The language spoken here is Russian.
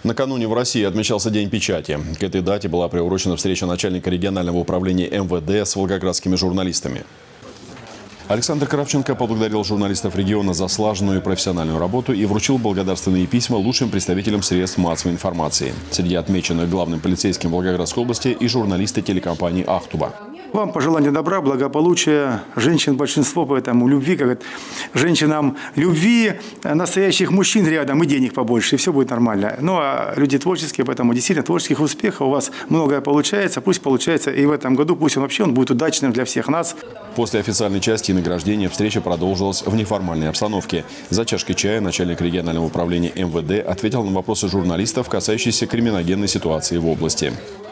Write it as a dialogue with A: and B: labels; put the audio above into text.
A: Накануне в России отмечался День печати. К этой дате была приурочена встреча начальника регионального управления МВД с волгоградскими журналистами. Александр Кравченко поблагодарил журналистов региона за слаженную и профессиональную работу и вручил благодарственные письма лучшим представителям средств массовой информации. Среди отмеченных главным полицейским Волгоградской области и журналисты телекомпании «Ахтуба».
B: Вам пожелания добра, благополучия, женщин большинство, поэтому любви, как женщинам любви, настоящих мужчин рядом и денег побольше, и все будет нормально. Ну а люди творческие, поэтому действительно творческих успехов, у вас многое получается, пусть получается и в этом году, пусть он будет удачным для всех нас.
A: После официальной части и награждения встреча продолжилась в неформальной обстановке. За чашкой чая начальник регионального управления МВД ответил на вопросы журналистов, касающиеся криминогенной ситуации в области.